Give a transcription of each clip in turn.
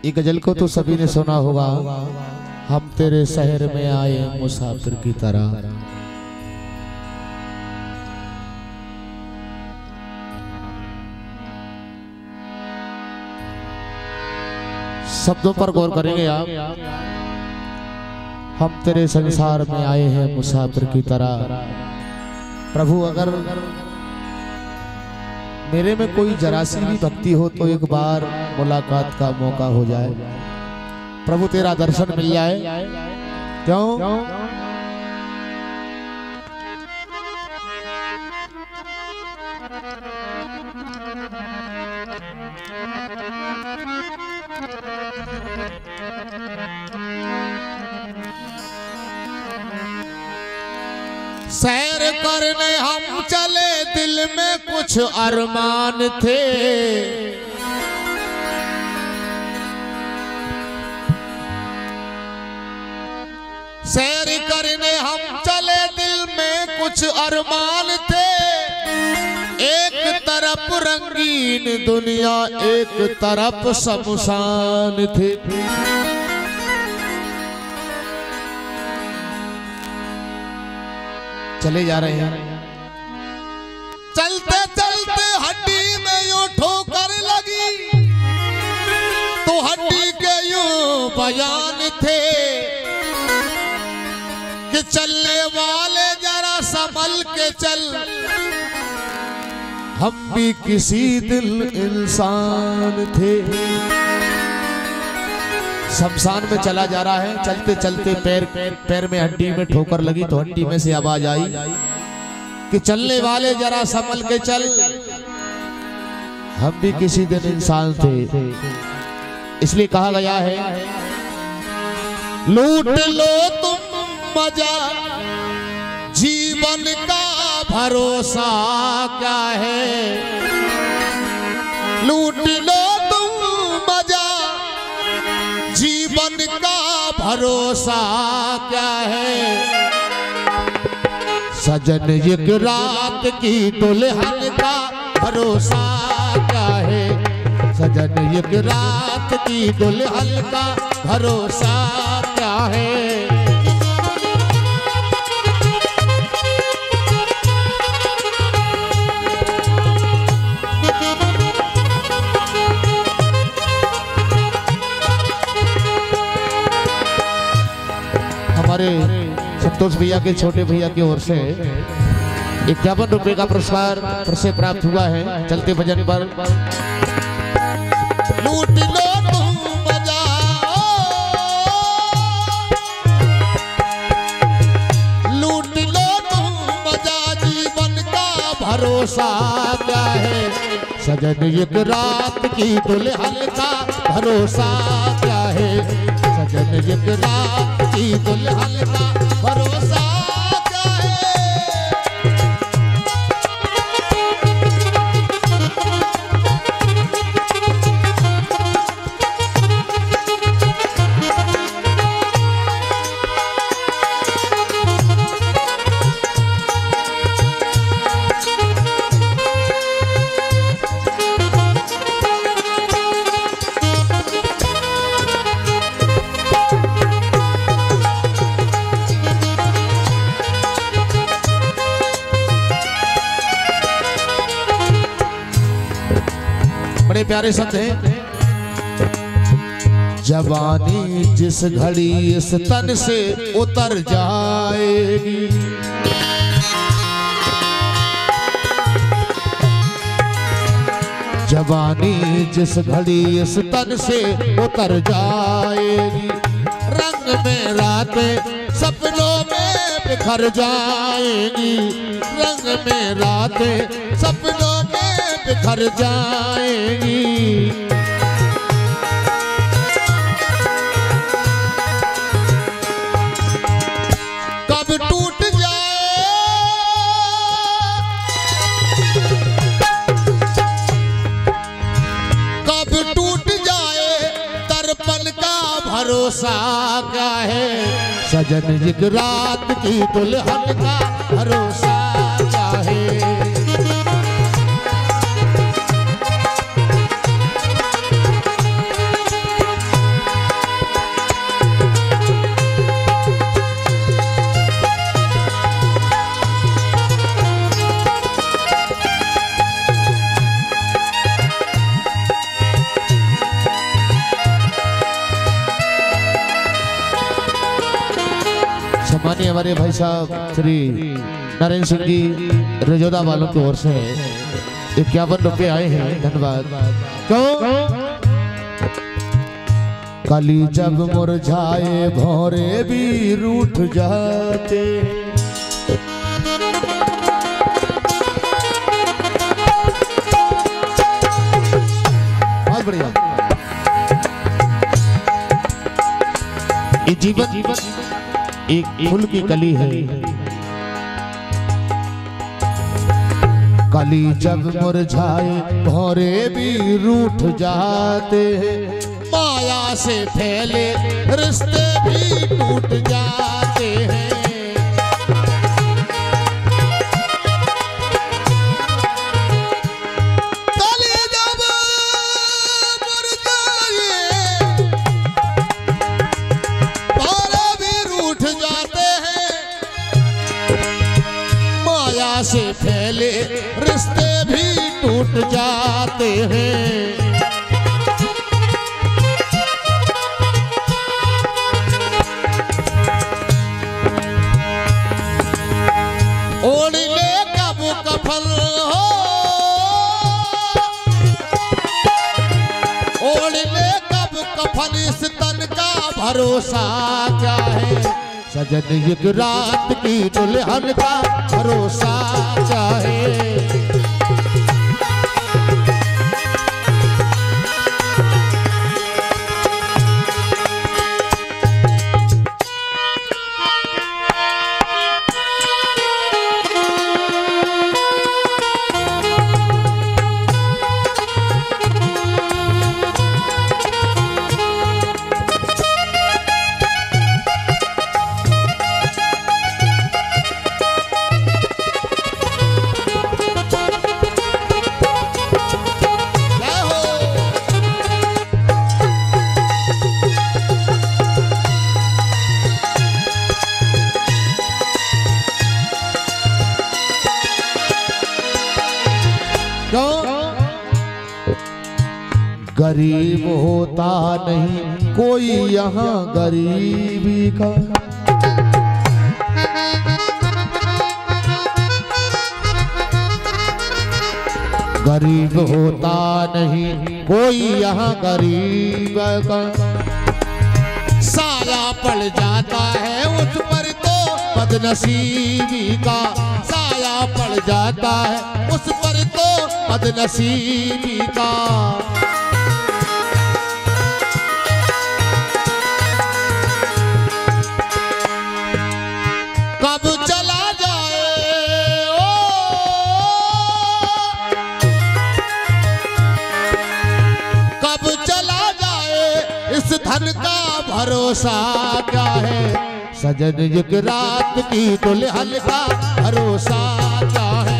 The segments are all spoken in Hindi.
ये गजल को तो सभी ने सुना होगा। हम तेरे शहर में आए मुसाफिर की तरह। शब्दों पर गौर करेंगे आप। हम तेरे संसार में आए हैं मुसाफिर की तरह। प्रभु अगर मेरे में कोई जरा सी भी भक्ति हो तो एक बार मुलाकात का मौका हो जाए, प्रभु तेरा दर्शन मिल जाए। क्यों? सैर करने हम चले, दिल में कुछ अरमान थे। सैर करने हम चले, दिल में कुछ अरमान थे। एक तरफ रंगीन दुनिया, एक तरफ शमशान थे। चले जा रहे हैं, चलते चलते हड्डी में यूं ठोकर लगी, तो हड्डी के यूं बयान थे कि चलने वाले जरा संभल के चल, हम भी किसी दिन इंसान थे। शमशान में चला जा रहा है, चलते चलते पैर में हड्डी में ठोकर लगी, तो हड्डी में से आवाज आई कि चलने वाले जरा संभल के चल, हम भी किसी दिन इंसान थे। इसलिए कहा गया है, लूट लो तुम मजा, जीवन का भरोसा क्या है। लूट लो जीवन का भरोसा क्या है। सजन एक रात की दुल्हन का भरोसा क्या है। सजन एक रात की दुल्हन का भरोसा क्या है। हमारे संतोष भैया के छोटे भैया की ओर से 51 रुपए का पुरस्कार से प्राप्त हुआ है। चलते भजन पर लूट लो तुम मजा, लूट लो तुम मजा, जीवन का भरोसा क्या है। सजन एक रात की दुल्हन का भरोसा क्या है। सजन एक रात की दुल्हन का भरोसा क्या है। बड़े प्यारे शब्द हैं। जवानी जिस घड़ी इस तन से उतर जाएगी, जवानी जिस घड़ी इस तन से उतर जाएगी। रंग में रातें सपनों में बिखर जाएगी। रंग में रातें सपनों में बिखर जाएगी। कब टूट जाए, कब टूट जाए दर्पण का भरोसा क्या है। सजन एक रात की दुल्हन का भरोसा क्या है। हमारे भाई साहब श्री नरेंद्र सिंह जी रजोदा वालों की ओर से 51 रुपये आए हैं, धन्यवाद। क्यों कली जब मुरझाए भौरे भी रूठ जाते, बहुत बढ़िया। ये जीवन एक फूल की कली है, कली जब मुरझाए भौरे भी रूठ जाते हैं, माया से फैले रिश्ते भी टूट जाते हैं। कली जब मुरझाए भौरे भी रूठ जाते हैं, माया से फैले रिश्ते भी टूट जाते हैं। ओढ़ ले कब कफन हो, ओढ़ ले कब कफन, इस तन का भरोसा क्या है, सजन एक रात की दुल्हन का भरोसा क्या है। गरीब होता नहीं कोई यहाँ गरीबी का, गरीब होता नहीं कोई यहाँ गरीब का, साया पड़ जाता है उस पर तो बदनसीबी का, साया पड़ जाता है उस पर तो बदनसीबी का। कब चला जाए ओ, कब चला जाए इस धन का भरोसा क्या है, सजन एक रात की दुल्हन का भरोसा क्या है।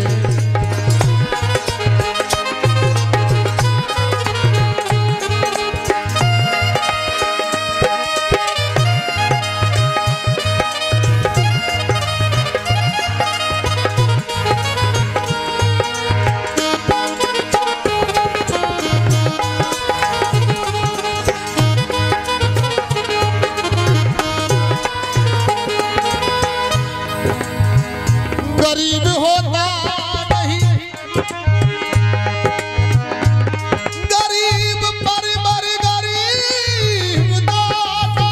गरीब होता नहीं, गरीब पर मर गरीब दाता,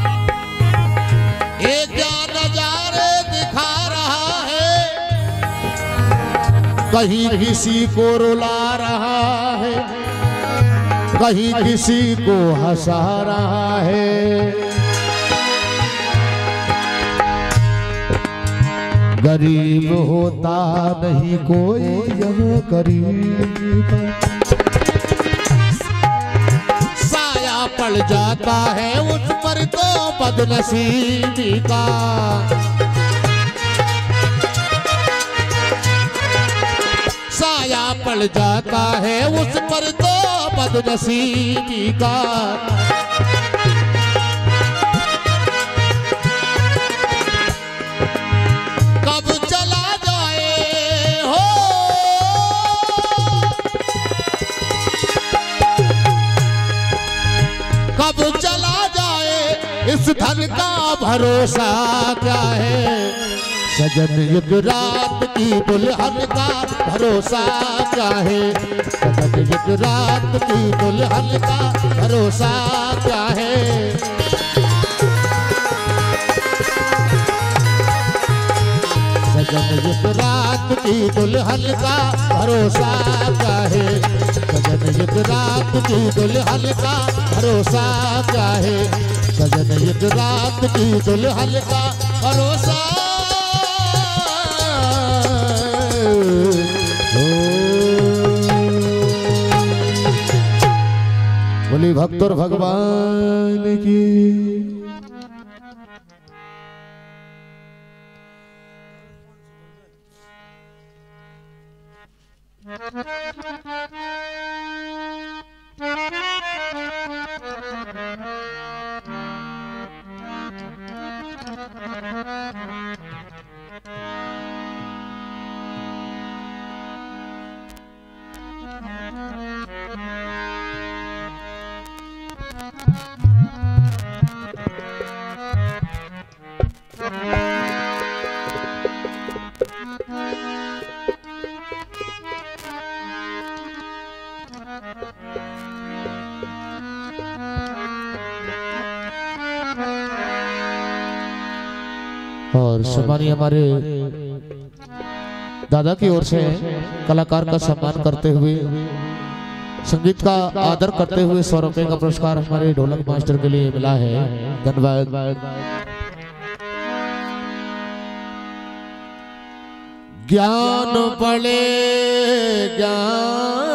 ये क्या नजारे दिखा रहा है, कहीं किसी को रुला रहा है, कहीं किसी को हंसा रहा है। गरीब होता नहीं कोई यहाँ गरीब, साया पड़ जाता है उस पर तो बदनसीबी का, साया पड़ जाता है उस पर तो बदनसीबी का। कब चला जाए इस धन का भरोसा क्या है, सजन एक रात की दुल्हन का भरोसा क्या है, सजन एक रात की दुल्हन का भरोसा क्या है। सजन एक रात की दुल्हन का भरोसा क्या है, सजन एक रात की दुल्हन का भरोसा क्या है, सजन एक रात की दुल्हन का भरोसा। बोली भक्त और भगवान की। और सम्मानीय हमारे दादा की ओर से कलाकार का सम्मान करते हुए, संगीत का आदर करते हुए 100 रुपए का पुरस्कार हमारे ढोलक मास्टर के लिए मिला है। धन्यवाद। ज्ञान बड़े ज्ञान